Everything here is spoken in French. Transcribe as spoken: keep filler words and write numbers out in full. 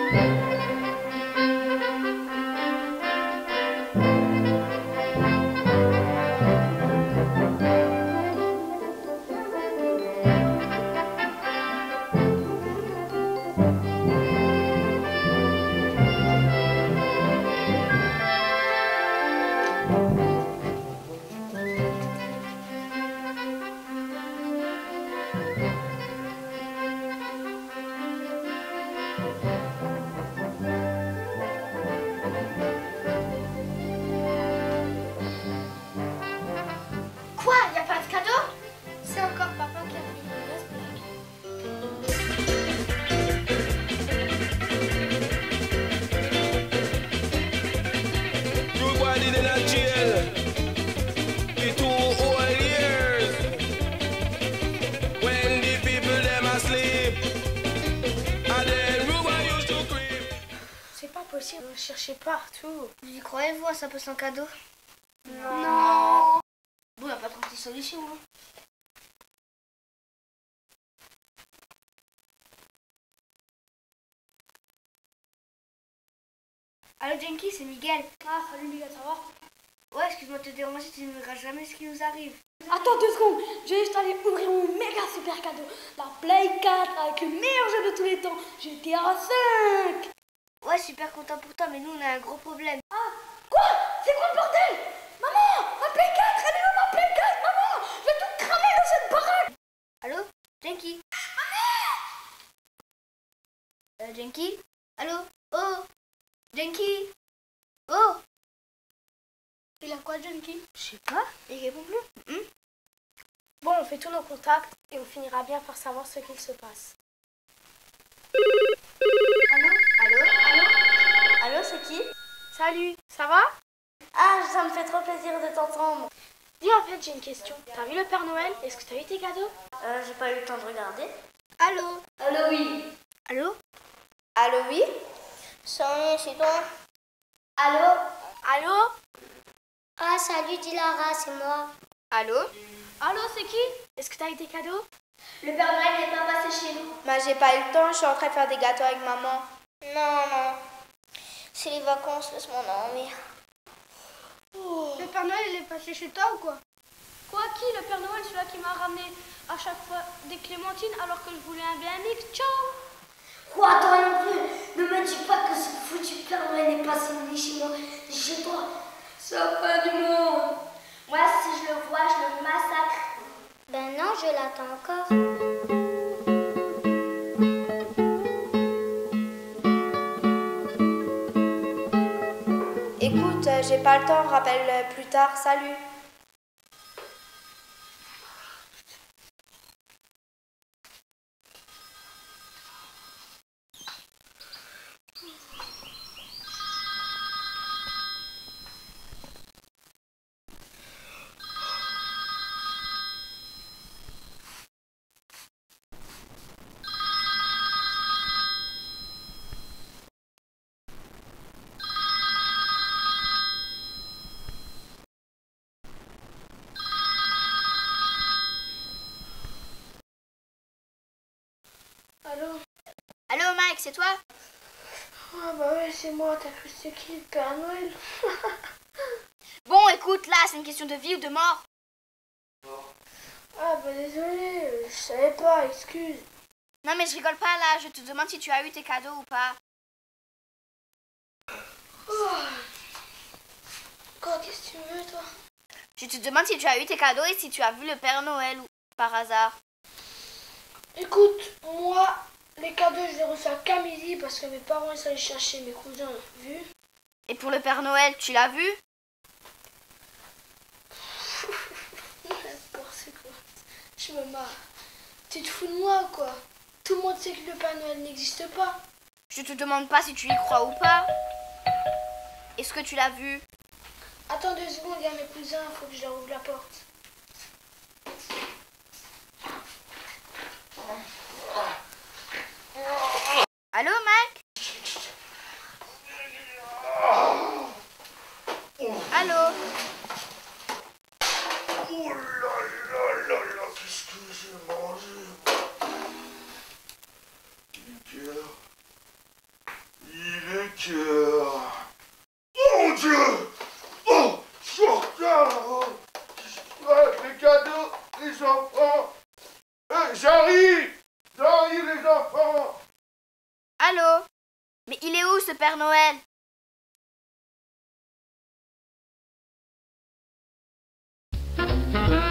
Quoi? Y a pas de cadeau? C'est encore papa qui a fait une mauvaise blague. Nobody in a jail. The two whole years. When the people them asleep. And then Ruben used to creep. C'est pas possible, on cherchait partout. Vous y croyez-vous à ça peut sans cadeau? Non. Non. Bon, y a pas trente solutions. Hein. Allô Jenky, c'est Miguel. Ah, salut Miguel, ça va? Ouais, excuse-moi de te déranger, tu ne verras jamais ce qui nous arrive. Attends deux secondes, je vais juste aller ouvrir mon méga super cadeau. La Play quatre avec le meilleur jeu de tous les temps, G T A cinq. Ouais, super content pour toi, mais nous on a un gros problème. Ah, quoi? C'est quoi le bordel? Maman, ma Play quatre, elle est où ma Play quatre, maman? Je vais tout cramer dans cette baraque. Allô Jenky? Euh, Jenky? Allô? Oh Jenky? Oh Il a quoi, Jenky? Je sais pas, il répond plus. Hum Bon, on fait tous nos contacts et on finira bien par savoir ce qu'il se passe. Allô? Allô? Allô? Allô, c'est qui? Salut, ça va? Ah, ça me fait trop plaisir de t'entendre. Dis, en fait, j'ai une question. T'as vu le Père Noël? Est-ce que t'as eu tes cadeaux? Euh, j'ai pas eu le temps de regarder. Allô? Allô, oui. Allô? Allô, oui. Sonia, c'est toi? Allô? Allô? Ah, salut, Dilara, c'est moi. Allô? Allô, c'est qui? Est-ce que t'as eu tes cadeaux? Le Père Noël n'est pas passé chez nous. Bah, j'ai pas eu le temps, je suis en train de faire des gâteaux avec maman. Non, non. C'est les vacances, laisse-moi dormir. Oh. Le Père Noël, il est passé chez toi ou quoi? Quoi, qui? Le Père Noël, celui-là qui m'a ramené à chaque fois des clémentines alors que je voulais un B M X. Ciao! Quoi, toi non plus? Ne me dis pas que ce foutu Père Noël n'est passé ni chez moi, ni chez toi. Ça va du monde. Moi, si je le vois, je le massacre. Ben non, je l'attends encore. Écoute, euh, j'ai pas le temps, rappelle euh, plus tard, salut. Allô? Allô, Mike, c'est toi? Ah bah ouais, c'est moi, t'as cru c'est qui, le Père Noël? Bon, écoute, là, c'est une question de vie ou de mort. Ah bah désolé, je savais pas, excuse. Non, mais je rigole pas, là. Je te demande si tu as eu tes cadeaux ou pas. Oh. Quoi, qu'est-ce que tu veux, toi? Je te demande si tu as eu tes cadeaux et si tu as vu le Père Noël ou par hasard. Écoute, moi, les cadeaux, je les reçois qu'à midi parce que mes parents, ils sont allés chercher mes cousins, vu? Et pour le Père Noël, tu l'as vu? N'importe quoi. Je me marre. Tu te fous de moi, quoi? Tout le monde sait que le Père Noël n'existe pas. Je te demande pas si tu y crois ou pas. Est-ce que tu l'as vu? Attends deux secondes, il y a mes cousins, faut que je leur ouvre la porte. Allô, Mike? Allô? Oh là là là là, qu'est-ce que j'ai mangé? Nickel. cœur. Oh mon Dieu! Oh, je suis en retard. Ouais, les cadeaux, les enfants. Eh, j'arrive! J'arrive, les enfants! Allô? Mais il est où ce Père Noël? Thank you.